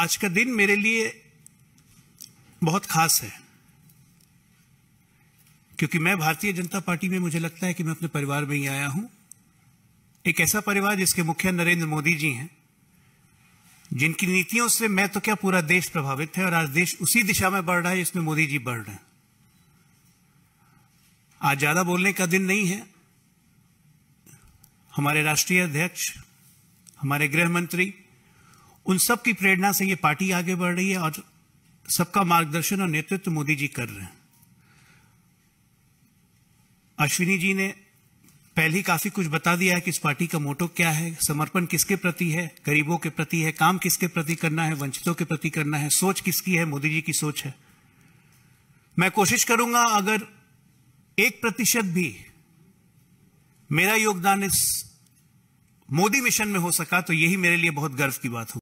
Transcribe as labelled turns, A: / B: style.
A: आज का दिन मेरे लिए बहुत खास है, क्योंकि मैं भारतीय जनता पार्टी में, मुझे लगता है कि मैं अपने परिवार में ही आया हूं। एक ऐसा परिवार जिसके मुखिया नरेंद्र मोदी जी हैं, जिनकी नीतियों से मैं तो क्या पूरा देश प्रभावित है, और आज देश उसी दिशा में बढ़ रहा है जिसमें मोदी जी बढ़ रहे हैं। आज ज्यादा बोलने का दिन नहीं है। हमारे राष्ट्रीय अध्यक्ष, हमारे गृह मंत्री, उन सब की प्रेरणा से ये पार्टी आगे बढ़ रही है और सबका मार्गदर्शन और नेतृत्व मोदी जी कर रहे हैं। अश्विनी जी ने पहले ही काफी कुछ बता दिया है कि इस पार्टी का मोटो क्या है, समर्पण किसके प्रति है, गरीबों के प्रति है, काम किसके प्रति करना है, वंचितों के प्रति करना है, सोच किसकी है, मोदी जी की सोच है। मैं कोशिश करूंगा अगर 1% भी मेरा योगदान इस मोदी मिशन में हो सका तो यही मेरे लिए बहुत गर्व की बात होगी।